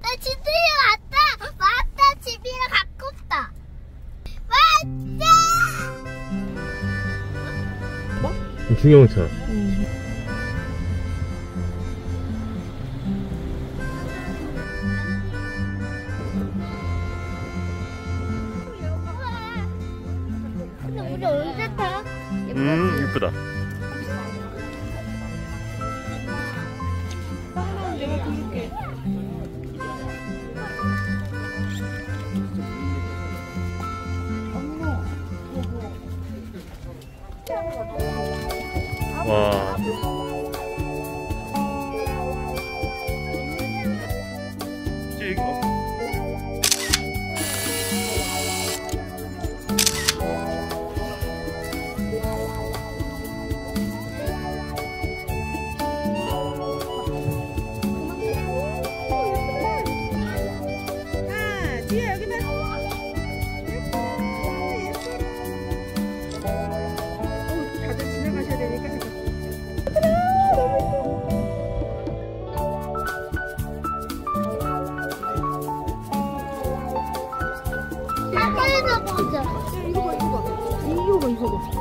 집이랑 왔다. 맞다. 집이랑 가깝다. 맞다. 뭐? 중형차. 근데 우리 언제 타? 이쁘다. 내가 부를게. 와. 찍어. 지혜야 여기 봐. 다들 지나가셔야 되니까 가까이서 보자. 이거 봐 이거 봐. 이거 봐 이거 봐.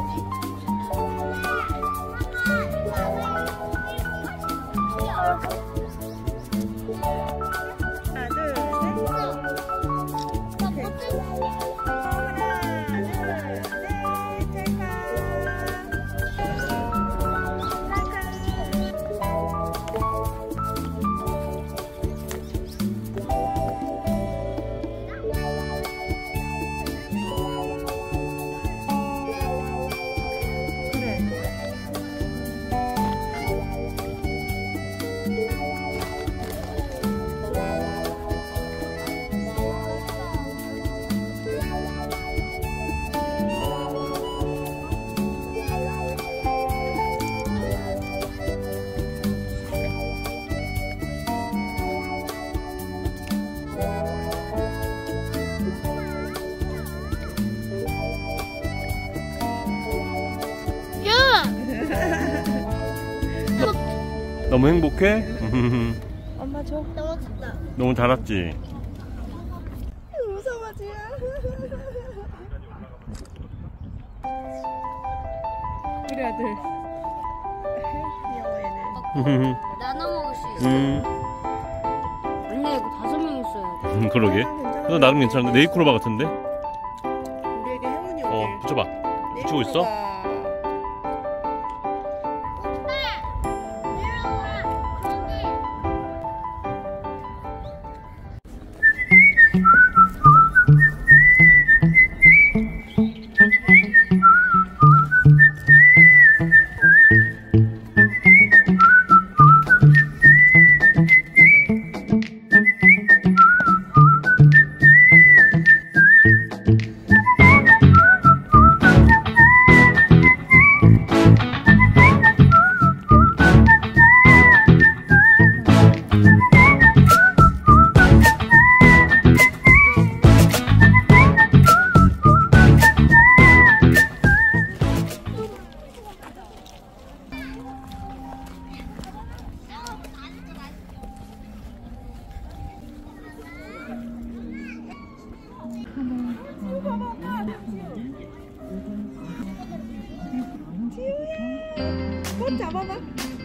하나 둘 너무 행복해? 엄마 줘. 너무 좋다. 너무 잘 왔지? 무서워 지야. 우리 아들. 귀여워 얘는. 나눠 먹을 수 있어. 아니야 이거 5명 있어야 돼. 그러게. 그래서 나름 괜찮은데 네이크로바 같은데? 우리에게 행운이 오길. 붙여봐. 붙이고 있어? 꽃 잡아봐.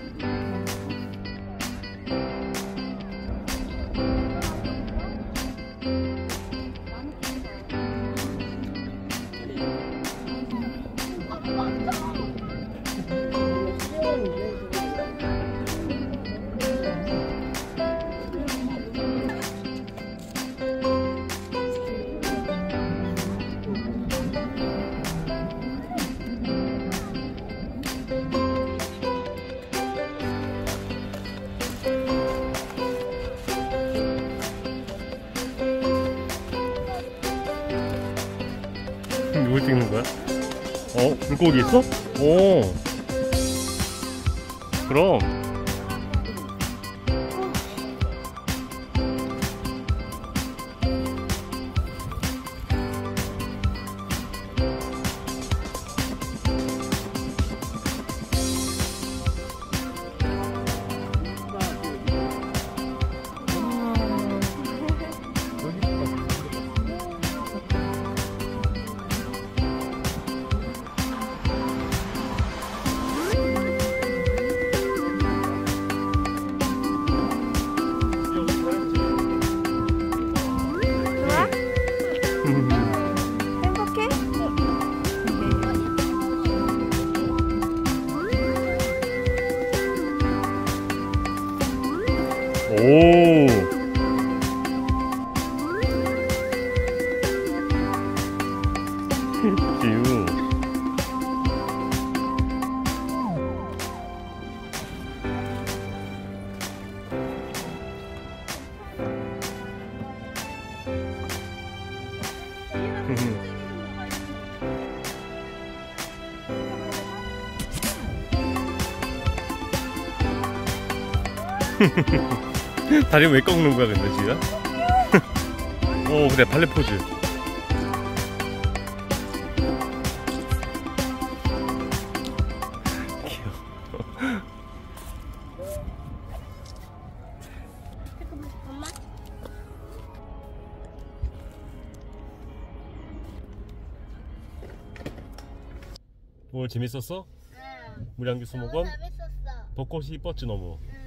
누굴 찍는 거야? 물고기 있어? 오. 그럼. 오. 지우. 다리 왜 꺾는 거야 근데 지금? 오 그래 발레 포즈. 잠깐만. 오늘 재밌었어? 응. 물향기 수목원? 재밌었어. 벚꽃이 이뻤지 너무. 응.